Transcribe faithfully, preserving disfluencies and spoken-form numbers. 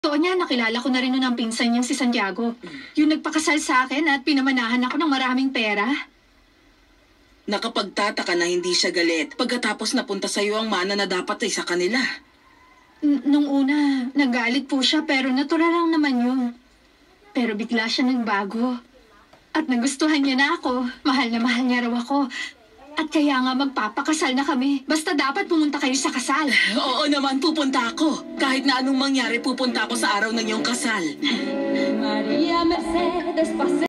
Totoo niya, nakilala ko na rin noon ang pinsan niyang si Santiago. Yung nagpakasal sa akin at pinamanahan ako ng maraming pera. Nakapagtataka na hindi siya galit pagkatapos napunta sa'yo ang mana na dapat ay sa kanila. N- nung una, nagalit po siya pero natural lang naman yun. Pero bigla siya nagbago. At nagustuhan niya na ako. Mahal na mahal niya raw ako. At kaya nga magpapakasal na kami. Basta dapat pumunta kayo sa kasal. Oo naman, pupunta ako. Kahit na anong mangyari, pupunta ako sa araw ng iyong kasal. Maria Mercedes